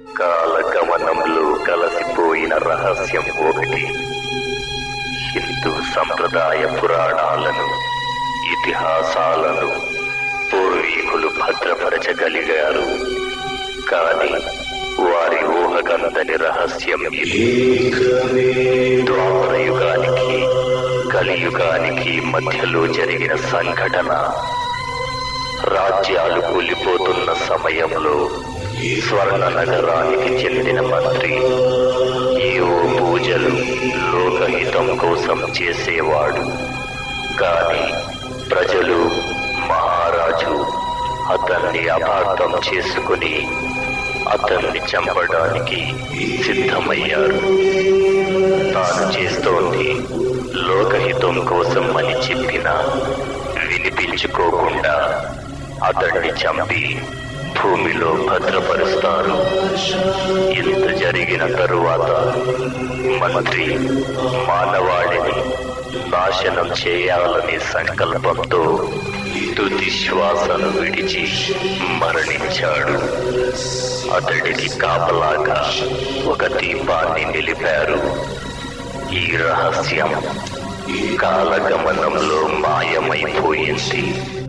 కాలగమనంలో కలసిపోయిన రహస్యం ఒకటి. హిందూ సంప్రదాయ పురాణాలను, ఇతిహాసాలను పూర్వీకులు భద్రపరచగలిగారు. కానీ వారి ఊహకందని రహస్యం ఇది. ద్వాపరయుగానికి కలియుగానికి మధ్యలో జరిగిన సంఘటన. రాజ్యాలు కూలిపోతున్న సమయంలో స్వర్ణ నగరానికి చెందిన మంత్రి ఏవో పూజలు లోకహితం కోసం చేసేవాడు. కానీ ప్రజలు, మహారాజు అతన్ని అపార్థం చేసుకుని అతన్ని చంపడానికి సిద్ధమయ్యారు. తాను చేస్తోంది లోకహితం కోసం అని చెప్పినా వినిపించుకోకుండా అతన్ని చంపి భూమిలో భద్రపరుస్తారు. ఇంత జరిగిన తరువాత మంత్రి మానవాళిని నాశనం చేయాలనే సంకల్పంతో తుది శ్వాసను విడిచి మరణించాడు. అతడికి కాపలాగా ఒక దీపాన్ని నిలిపారు. ఈ రహస్యం కాలగమనంలో మాయమైపోయింది.